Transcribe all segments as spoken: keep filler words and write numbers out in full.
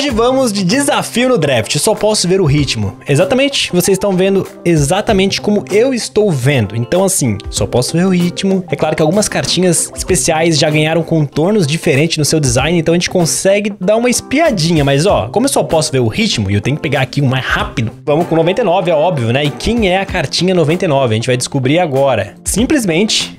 Hoje vamos de desafio no draft, só posso ver o ritmo. Exatamente, vocês estão vendo exatamente como eu estou vendo. Então assim, só posso ver o ritmo. É claro que algumas cartinhas especiais já ganharam contornos diferentes no seu design, então a gente consegue dar uma espiadinha. Mas ó, como eu só posso ver o ritmo e eu tenho que pegar aqui o mais rápido, vamos com noventa e nove, é óbvio, né? E quem é a cartinha noventa e nove? A gente vai descobrir agora. Simplesmente...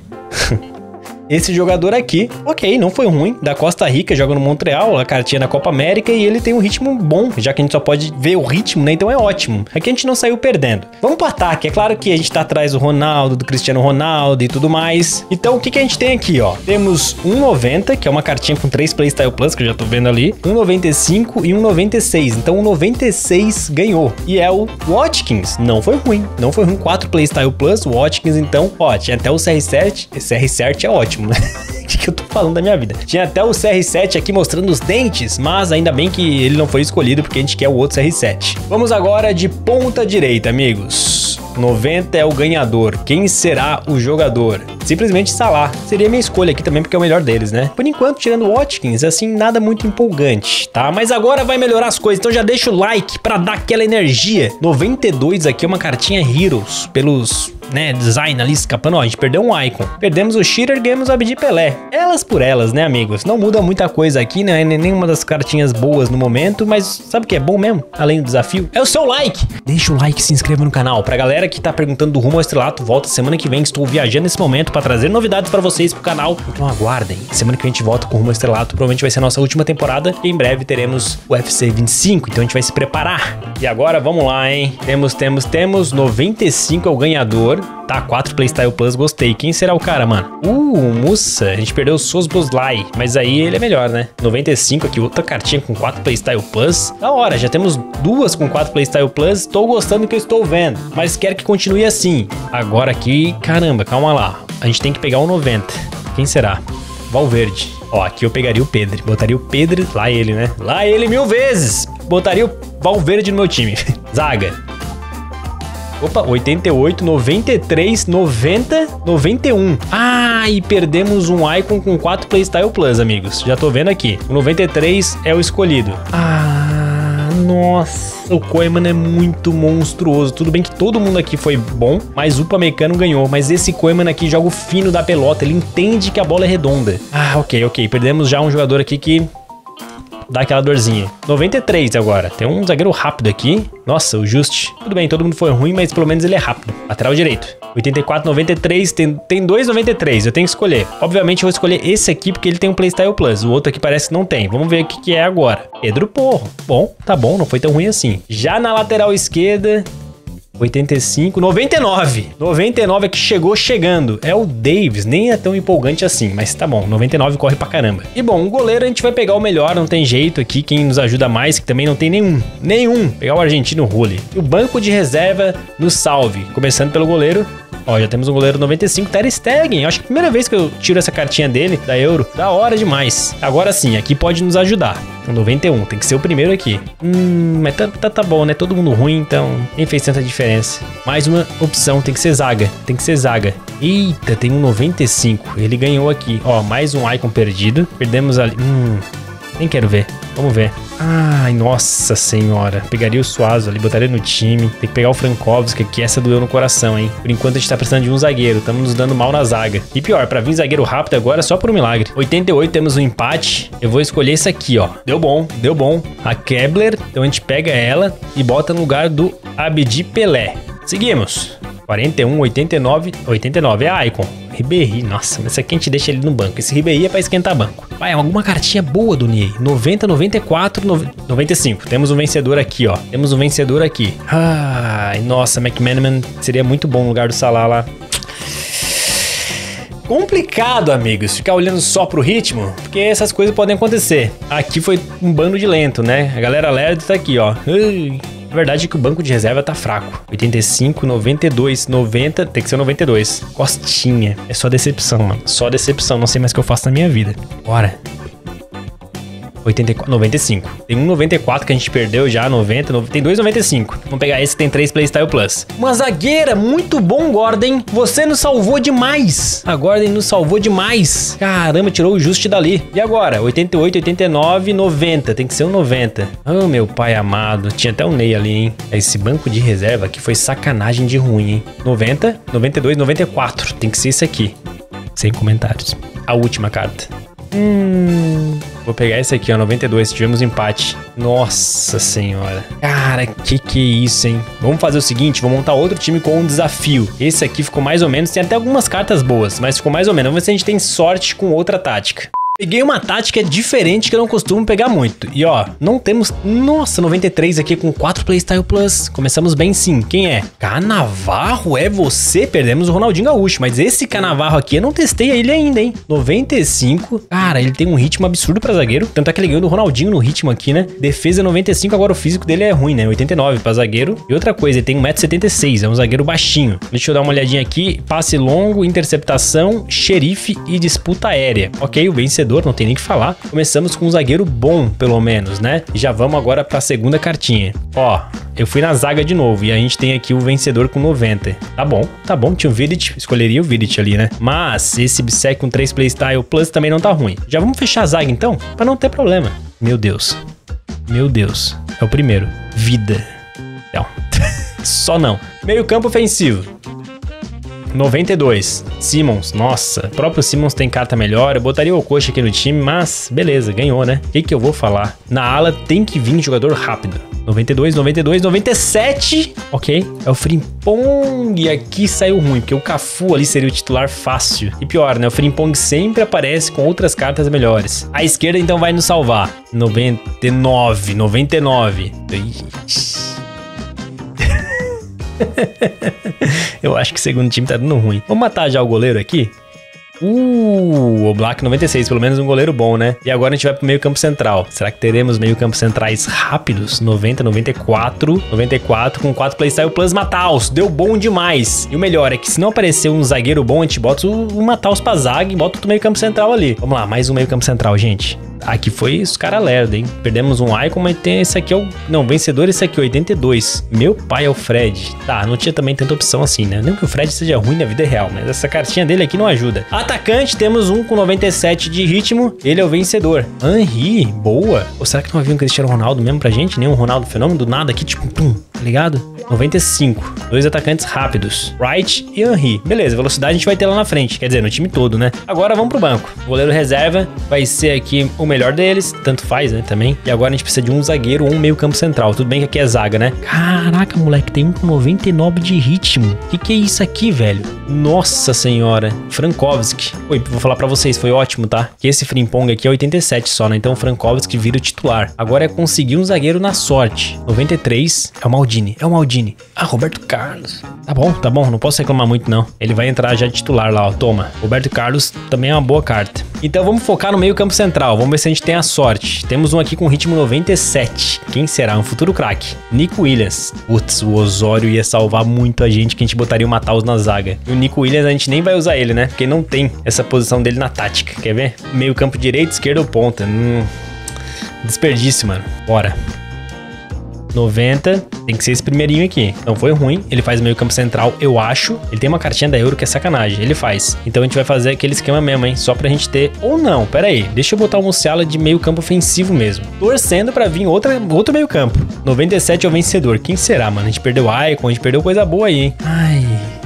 esse jogador aqui, ok, não foi ruim, da Costa Rica, joga no Montreal, a cartinha da Copa América, e ele tem um ritmo bom, já que a gente só pode ver o ritmo, né? Então é ótimo. Aqui a gente não saiu perdendo. Vamos pro ataque. É claro que a gente tá atrás do Ronaldo, do Cristiano Ronaldo e tudo mais. Então o que que a gente tem aqui, ó? Temos um noventa, que é uma cartinha com três Playstyle Plus, que eu já tô vendo ali, um noventa e cinco e um noventa e seis. Então o noventa e seis ganhou. E é o Watkins. Não foi ruim. Não foi ruim. quatro Playstyle Plus, o Watkins, então, ó, tinha até o C R sete. Esse C R sete é ótimo. O que, que eu tô falando da minha vida? Tinha até o C R sete aqui mostrando os dentes, mas ainda bem que ele não foi escolhido porque a gente quer o outro C R sete. Vamos agora de ponta direita, amigos. noventa é o ganhador. Quem será o jogador? Simplesmente Salah. Seria minha escolha aqui também porque é o melhor deles, né? Por enquanto, tirando o Watkins, assim, nada muito empolgante, tá? Mas agora vai melhorar as coisas, então já deixa o like pra dar aquela energia. noventa e dois aqui é uma cartinha Heroes, pelos... né, design ali escapando. Ó, a gente perdeu um icon. Perdemos o Shearer, ganhamos o Abdi Pelé. Elas por elas, né, amigos? Não muda muita coisa aqui, né? Nenhuma das cartinhas boas no momento, mas sabe o que é bom mesmo? Além do desafio? É o seu like! Deixa o like e se inscreva no canal. Pra galera que tá perguntando do rumo ao estrelato, volta semana que vem. Estou viajando nesse momento pra trazer novidades pra vocês pro canal. Então aguardem. Semana que vem a gente volta com o rumo ao estrelato. Provavelmente vai ser a nossa última temporada. E em breve teremos o U F C vinte e cinco. Então a gente vai se preparar. E agora vamos lá, hein? Temos, temos, temos. noventa e cinco é o ganhador. Tá, quatro Playstyle Plus, gostei. Quem será o cara, mano? Uh, Musa. A gente perdeu o Sosboslai, mas aí ele é melhor, né? noventa e cinco aqui, outra cartinha com quatro Playstyle Plus. Da hora, já temos duas com quatro Playstyle Plus. Estou gostando do que eu estou vendo, mas quero que continue assim. Agora aqui, caramba, calma lá. A gente tem que pegar o noventa. Quem será? Valverde. Ó, aqui eu pegaria o Pedro. Botaria o Pedro, lá ele, né? Lá ele mil vezes. Botaria o Valverde no meu time. Zaga. Opa, oitenta e oito, noventa e três, noventa, noventa e um. Ah, e perdemos um icon com quatro Playstyle Plus, amigos. Já tô vendo aqui. O noventa e três é o escolhido. Ah, nossa. O Koeman é muito monstruoso. Tudo bem que todo mundo aqui foi bom, mas o Upamecano ganhou. Mas esse Koeman aqui joga o fino da pelota. Ele entende que a bola é redonda. Ah, ok, ok. Perdemos já um jogador aqui que... dá aquela dorzinha. noventa e três agora. Tem um zagueiro rápido aqui. Nossa, o Just. Tudo bem, todo mundo foi ruim, mas pelo menos ele é rápido. Lateral direito. oitenta e quatro, noventa e três. Tem, tem dois noventa e três. Eu tenho que escolher. Obviamente eu vou escolher esse aqui porque ele tem um Playstyle Plus. O outro aqui parece que não tem. Vamos ver o que, que é agora. Pedro Porro. Bom, tá bom. Não foi tão ruim assim. Já na lateral esquerda... oitenta e cinco, noventa e nove. noventa e nove é que chegou chegando. É o Davis, nem é tão empolgante assim, mas tá bom. noventa e nove corre pra caramba. E bom, o goleiro a gente vai pegar o melhor, não tem jeito aqui. Quem nos ajuda mais, que também não tem nenhum. Nenhum. Pegar o argentino Rulli. E o banco de reserva no salve. Começando pelo goleiro. Ó, já temos um goleiro noventa e cinco, Ter Stegen. Acho que é a primeira vez que eu tiro essa cartinha dele, da Euro. Da hora demais. Agora sim, aqui pode nos ajudar. O noventa e um, tem que ser o primeiro aqui. Hum, mas tá, tá, tá bom, né? Todo mundo ruim, então nem fez tanta diferença. Mais uma opção, tem que ser zaga. Tem que ser zaga. Eita, tem um noventa e cinco. Ele ganhou aqui. Ó, mais um icon perdido. Perdemos ali. Hum, nem quero ver. Vamos ver. Ai, nossa senhora. Pegaria o Suazo ali, botaria no time. Tem que pegar o Frankowski, que essa doeu no coração, hein? Por enquanto a gente tá precisando de um zagueiro. Estamos nos dando mal na zaga. E pior, pra vir zagueiro rápido agora, só por um milagre. oitenta e oito, temos um empate. Eu vou escolher esse aqui, ó. Deu bom, deu bom. A Kebler. Então a gente pega ela e bota no lugar do Abdi Pelé. Seguimos. quarenta e um, oitenta e nove. oitenta e nove é a Icon. Ribéry, nossa, mas esse aqui a gente deixa ele no banco. Esse Ribéry é pra esquentar banco. Vai, alguma cartinha boa do Nier. noventa, noventa e quatro, noventa e cinco. Temos um vencedor aqui, ó. Temos um vencedor aqui. Ai, nossa, McManaman seria muito bom no lugar do Salah lá. Complicado, amigos, ficar olhando só pro ritmo, porque essas coisas podem acontecer. Aqui foi um bando de lento, né? A galera lerda tá aqui, ó. Ui. A verdade é que o banco de reserva tá fraco. oitenta e cinco, noventa e dois, noventa, tem que ser noventa e dois. Costinha. É só decepção, mano. Só decepção. Não sei mais o que eu faço na minha vida. Bora. oitenta e quatro, noventa e cinco. Tem um noventa e quatro que a gente perdeu já, noventa, noventa tem dois noventa e cinco. Vamos pegar esse que tem três Playstyle Plus. Uma zagueira, muito bom, Gordon. Você nos salvou demais. A Gordon nos salvou demais. Caramba, tirou o Just dali. E agora? oitenta e oito, oitenta e nove, noventa. Tem que ser um noventa. Oh, meu pai amado. Tinha até um Ney ali, hein? Esse banco de reserva aqui foi sacanagem de ruim, hein? noventa, noventa e dois, noventa e quatro. Tem que ser esse aqui. Sem comentários. A última carta. Hum... Vou pegar esse aqui, ó, noventa e dois, tivemos empate. Nossa senhora. Cara, que que é isso, hein? Vamos fazer o seguinte, vou montar outro time com um desafio. Esse aqui ficou mais ou menos, tem até algumas cartas boas, mas ficou mais ou menos. Vamos ver se a gente tem sorte com outra tática. Peguei uma tática diferente que eu não costumo pegar muito. E ó, não temos... Nossa, noventa e três aqui com quatro Playstyle Plus. Começamos bem sim. Quem é? Canavarro, é você? Perdemos o Ronaldinho Gaúcho. Mas esse Canavarro aqui eu não testei ele ainda, hein? noventa e cinco. Cara, ele tem um ritmo absurdo pra zagueiro. Tanto é que ele ganhou do Ronaldinho no ritmo aqui, né? Defesa noventa e cinco, agora o físico dele é ruim, né? oitenta e nove pra zagueiro. E outra coisa, ele tem um metro e setenta e seis. É um zagueiro baixinho. Deixa eu dar uma olhadinha aqui. Passe longo, interceptação, xerife e disputa aérea. Ok, o vencedor. Não tem nem o que falar. Começamos com um zagueiro bom, pelo menos, né? E já vamos agora para a segunda cartinha. Ó, eu fui na zaga de novo e a gente tem aqui o vencedor com noventa. Tá bom, tá bom. Tinha o Vidic, escolheria o Vidic ali, né? Mas esse Bissek com três Playstyle Plus também não tá ruim. Já vamos fechar a zaga então? Para não ter problema. Meu Deus. Meu Deus. É o primeiro. Vida. Não. Só não. Meio campo ofensivo. noventa e dois. Simmons, nossa, o próprio Simmons tem carta melhor. Eu botaria o Okocha aqui no time, mas beleza, ganhou, né? O que que eu vou falar? Na ala tem que vir jogador rápido. noventa e dois, noventa e dois, noventa e sete. Ok, é o Frimpong. E aqui saiu ruim, porque o Cafu ali seria o titular fácil. E pior, né? O Frimpong sempre aparece com outras cartas melhores. A esquerda então vai nos salvar. noventa e nove, noventa e nove. Ixi. Eu acho que o segundo time tá dando ruim. Vamos matar já o goleiro aqui? Uh, o Black noventa e seis, pelo menos um goleiro bom, né? E agora a gente vai pro meio campo central. Será que teremos meio campo centrais rápidos? noventa, noventa e quatro, noventa e quatro com quatro Playstyle Plus Mataus. Deu bom demais. E o melhor é que se não aparecer um zagueiro bom, a gente bota o, o Mataus pra zaga e bota o meio campo central ali. Vamos lá, mais um meio campo central, gente. Aqui foi os caras lerda, hein? Perdemos um Icon, mas tem esse aqui é o... Não, vencedor esse aqui, oitenta e dois. Meu pai é o Fred. Tá, não tinha também tanta opção assim, né? Não que o Fred seja ruim na vida real, mas essa cartinha dele aqui não ajuda. Atacante, temos um com noventa e sete de ritmo. Ele é o vencedor. Henry, boa. Ou será que não havia um Cristiano Ronaldo mesmo pra gente? Nem um Ronaldo Fenômeno do nada aqui, tipo, pum, tá ligado? noventa e cinco. Dois atacantes rápidos. Wright e Henry. Beleza, velocidade a gente vai ter lá na frente. Quer dizer, no time todo, né? Agora vamos pro banco. O goleiro reserva vai ser aqui o melhor deles. Tanto faz, né? Também. E agora a gente precisa de um zagueiro ou um meio campo central. Tudo bem que aqui é zaga, né? Caraca, moleque. Tem um com noventa e nove de ritmo. Que que é isso aqui, velho? Nossa senhora. Frankovski. Oi, vou falar pra vocês. Foi ótimo, tá? Que esse Frimpong aqui é oitenta e sete só, né? Então o Frankovski vira o titular. Agora é conseguir um zagueiro na sorte. noventa e três. É o Maldini. É o Maldini. Ah, Roberto Carlos. Tá bom, tá bom. Não posso reclamar muito, não. Ele vai entrar já de titular lá, ó. Toma. Roberto Carlos também é uma boa carta. Então vamos focar no meio campo central. Vamos ver se a gente tem a sorte. Temos um aqui com ritmo noventa e sete. Quem será? Um futuro craque. Nico Williams. Putz, o Osório ia salvar muito a gente, que a gente botaria o Mataus na zaga. E o Nico Williams a gente nem vai usar ele, né? Porque não tem essa posição dele na tática. Quer ver? Meio campo direito, esquerda ou ponta. Hum... Desperdício, mano. Bora. noventa, tem que ser esse primeirinho aqui. Não foi ruim, ele faz meio campo central, eu acho. Ele tem uma cartinha da Euro que é sacanagem, ele faz. Então a gente vai fazer aquele esquema mesmo, hein? Só pra gente ter... Ou não, pera aí. Deixa eu botar o Musiala de meio campo ofensivo mesmo. Torcendo pra vir outra, outro meio campo. noventa e sete é o vencedor. Quem será, mano? A gente perdeu o Icon, a gente perdeu coisa boa aí, hein? Ai...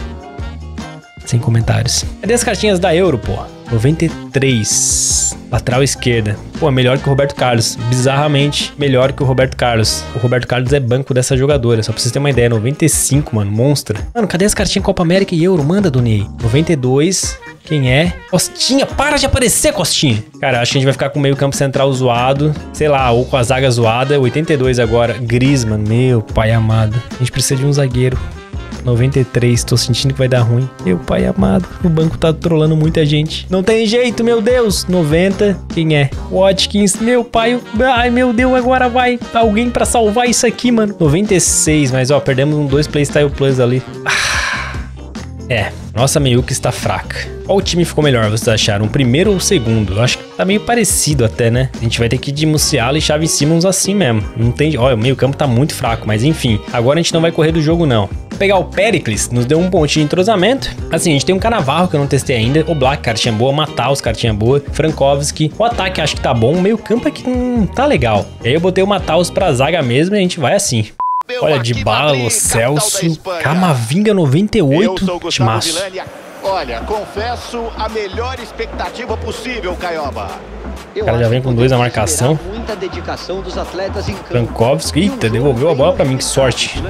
Sem comentários. Cadê as cartinhas da Euro, pô? noventa e três. Lateral esquerda. Pô, melhor que o Roberto Carlos. Bizarramente melhor que o Roberto Carlos. O Roberto Carlos é banco dessa jogadora. Só pra vocês terem uma ideia. noventa e cinco, mano. Monstra. Mano, cadê as cartinhas Copa América e Euro? Manda, Donei. noventa e dois. Quem é? Costinha. Para de aparecer, Costinha. Cara, acho que a gente vai ficar com o meio campo central zoado. Sei lá, ou com a zaga zoada. oitenta e dois agora. Griezmann. Meu pai amado. A gente precisa de um zagueiro. noventa e três, tô sentindo que vai dar ruim. Meu pai amado, o banco tá trolando muita gente. Não tem jeito, meu Deus. noventa, quem é? Watkins, meu pai. Ai, meu Deus, agora vai alguém pra salvar isso aqui, mano. noventa e seis, mas ó, perdemos um dois Playstyle Plus ali. Ah, é, Nossa meiuca está fraca. Qual time ficou melhor, vocês acharam? O primeiro ou o segundo? Eu acho que tá meio parecido até, né? A gente vai ter que ir de Musiala e Xavi Simons assim mesmo. Não tem... Olha, o meio campo tá muito fraco, mas enfim. Agora a gente não vai correr do jogo, não. Vou pegar o Pericles, nos deu um pontinho de entrosamento. Assim, a gente tem um Cannavaro que eu não testei ainda. O Black, cartinha boa. Mataus, cartinha boa. Frankowski. O ataque acho que tá bom. O meio campo é que hum, tá legal. E aí eu botei o Mataus pra zaga mesmo e a gente vai assim. Olha, Dybala, Lo Celso, Camavinga noventa e oito, timaço. Olha, confesso a melhor expectativa possível, Caioba. O cara já vem com dois na marcação. Muita dedicação dos atletas em campo. Frankowski, eita, devolveu a bola pra mim, que sorte.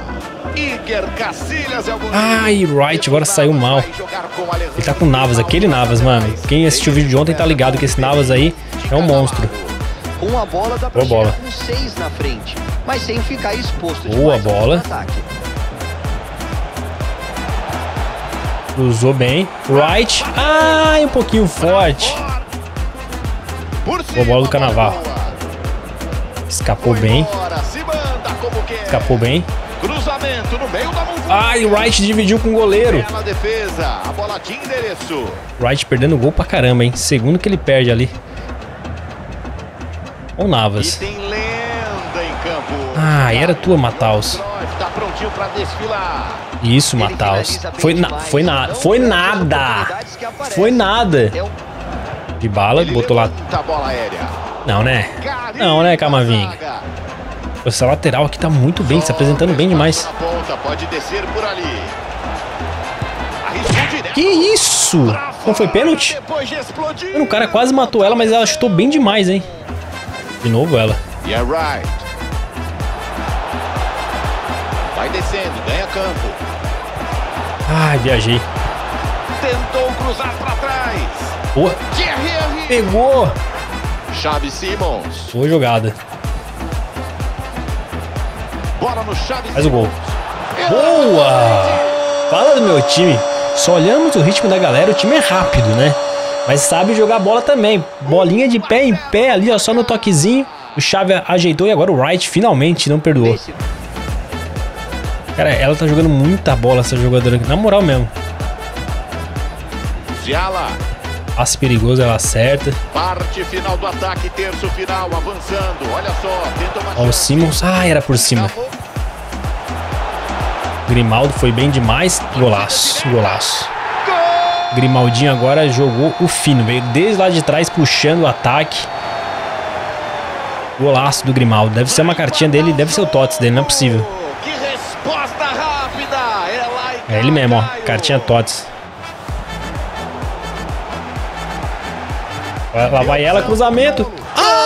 Ai, Wright agora saiu mal. Ele tá com Navas, aquele Navas, mano. Quem assistiu o vídeo de ontem tá ligado que esse Navas aí é um monstro. Uma bola dá pra Boa bola. com seis na frente, mas sem ficar exposto. Boa bola. Cruzou bem. Wright. Ai, um pouquinho forte. Boa bola do Cannavaro. Escapou bem. Escapou bem. Cruzamento no meio da mão. Ai, o Wright dividiu com o goleiro. Defesa, a bola tinha endereço. Wright perdendo gol pra caramba, hein? Segundo que ele perde ali. Ou Navas. E tem lenda em campo. Ah, era tua, Mataus. Tá prontinho para desfilar. Isso, Mataus. Foi, na, foi nada. Foi nada. Foi nada. Dybala botou lá. Não, né? Não, né, Camavinga? Essa lateral aqui tá muito bem, se apresentando bem demais. Pode descer por ali. Que isso? Não foi pênalti? Mano, o cara quase matou ela, mas ela chutou bem demais, hein? De novo ela. Yeah, right. Vai descendo, ganha campo. Ai, viajei. Tentou cruzar para trás. Boa. Pegou. Xavi Simons. Boa jogada. Bola no Xavi. Faz o gol. Boa! Fala do meu time. Só olhamos o ritmo da galera, o time é rápido, né? Mas sabe jogar bola também. Bolinha de pé em pé ali, ó, só no toquezinho. O Xavi ajeitou e agora o Wright finalmente não perdoou. Cara, ela tá jogando muita bola, essa jogadora aqui. Na moral mesmo. Musiala. Passe perigoso, ela acerta. Parte final do ataque, terço final, avançando. Olha só, tenta uma Ó, o Simons. Ah, era por cima. Grimaldo foi bem demais. Golaço, golaço. Grimaldinho agora jogou o fino. Veio desde lá de trás puxando o ataque. Golaço do Grimaldo. Deve ser uma cartinha dele, deve ser o Tots dele, não é possível. Que resposta rápida. É ele mesmo, ó. Cartinha Tots. Lá vai ela, cruzamento. Ah!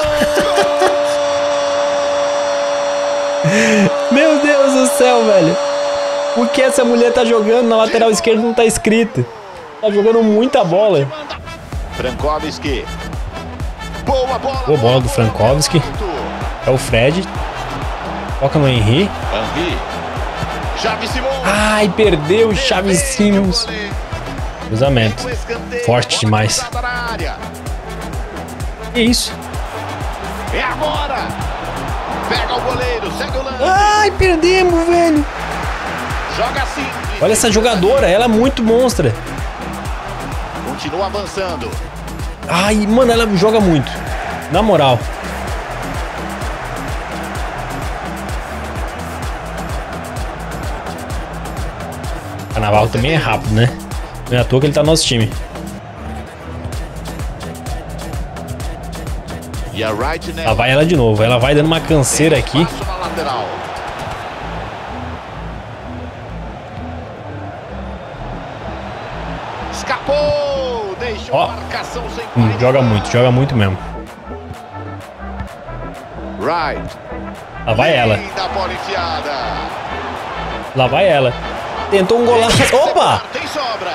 Meu Deus do céu, velho. O que essa mulher tá jogando na lateral esquerda não tá escrito. Tá jogando muita bola. Frankowski. Boa bola. Boa bola do Frankowski. É o Fred. Toca no Henry. Henry. Xavi Simons. Ai, perdeu o Xavi Simons. Cruzamento. Forte demais. Que isso? É agora. Pega o goleiro, segue o lance. Ai, perdemos, velho. Joga assim. Olha essa jogadora, ela é muito monstra. Continua avançando. Ai, mano, ela joga muito. Na moral. O Cannavaro também é rápido, né? Não é à toa que ele tá no nosso time. Lá vai ela de novo. Ela vai dando uma canseira aqui. Escapou. Ó, hum, joga muito, joga muito mesmo. Right. Lá vai ela. Lá vai ela. Tentou um golaço. Opa! Tem sobra.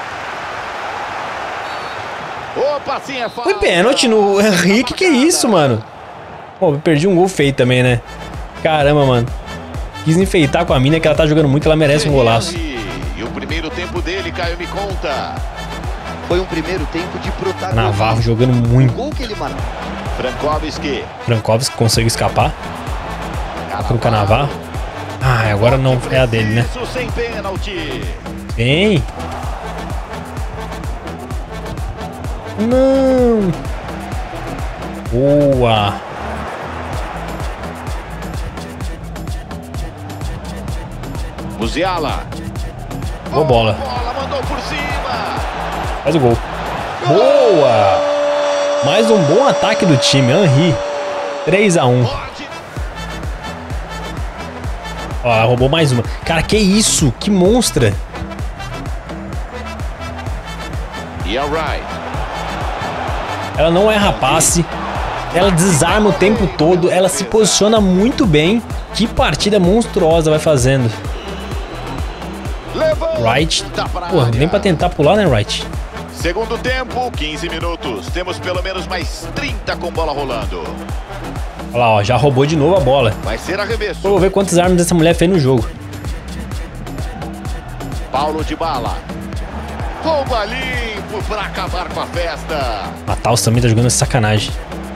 Opa, sim, é falta. Foi pênalti no Henrique, que isso, mano? Pô, eu perdi um gol feio também, né? Caramba, mano. Quis enfeitar com a mina que ela tá jogando muito, ela merece um golaço. E o primeiro tempo dele, Caio, me conta. Foi um primeiro tempo de protagonismo. Navarro jogando muito. Gol que ele marcou. Frankowski. Frankowski consegue escapar. Toca no Cannavaro. Ah, agora não é a dele, né? Isso sem pênalti. Bem. Não. Boa. Musiala. Boa bola. Bola mandou por cima. Faz o gol. Boa. Mais um bom ataque do time. Henry. três a um. Ó, roubou mais uma. Cara, que isso? Que monstra. E a Wright. Ela não erra passe. Ela desarma o tempo todo. Ela se posiciona muito bem. Que partida monstruosa vai fazendo. Wright. Pô, nem pra tentar pular, né, Wright? Segundo tempo, quinze minutos. Temos pelo menos mais trinta com bola rolando. Olha lá, ó, já roubou de novo a bola. Vai ser arremesso. Vou ver quantas armas essa mulher fez no jogo. Paulo Dybala. Rouba limpo pra acabar com a festa. A Taus também tá jogando essa sacanagem.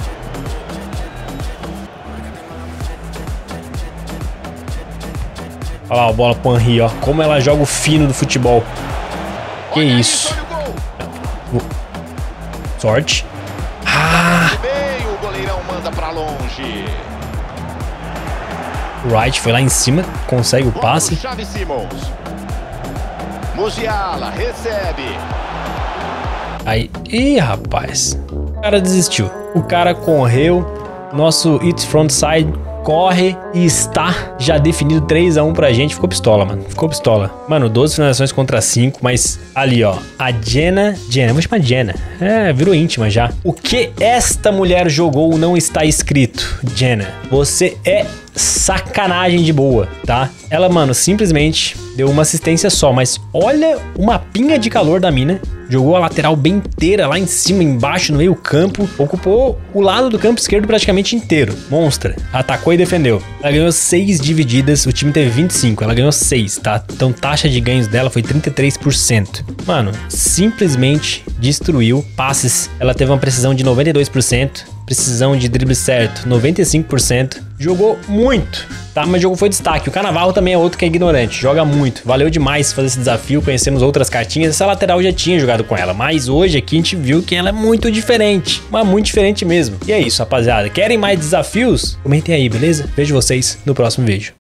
Olha lá a bola pro Henry, ó. Como ela joga o fino do futebol. Que Olha isso. Aí, Sorte. Ah! bem, o goleirão manda pra longe. Wright foi lá em cima. Consegue o passe. Xavi Simons. Musiala recebe. Aí. Ih, rapaz. O cara desistiu. O cara correu. Nosso It's Frontside corre e está já definido três a um pra gente. Ficou pistola, mano. Ficou pistola. Mano, doze finalizações contra cinco, mas ali, ó. A Jenna... Jenna, vamos chamar de Jenna. É, virou íntima já. O que esta mulher jogou não está escrito. Jenna, você é sacanagem de boa, tá? Ela, mano, simplesmente deu uma assistência só, mas olha uma pinga de calor da mina. Jogou a lateral bem inteira lá em cima, embaixo, no meio campo. Ocupou o lado do campo esquerdo praticamente inteiro. Monstra. Atacou e defendeu. Ela ganhou seis divididas, o time teve vinte e cinco. Ela ganhou seis, tá? Então taxa de ganhos dela foi trinta e três por cento. Mano, simplesmente destruiu passes. Ela teve uma precisão de noventa e dois por cento. Precisão de drible certo, noventa e cinco por cento. Jogou muito, tá? Mas o jogo foi destaque. O Cannavaro também é outro que é ignorante. Joga muito. Valeu demais fazer esse desafio. Conhecemos outras cartinhas. Essa lateral já tinha jogado com ela. Mas hoje aqui a gente viu que ela é muito diferente. Mas muito diferente mesmo. E é isso, rapaziada. Querem mais desafios? Comentem aí, beleza? Vejo vocês no próximo vídeo.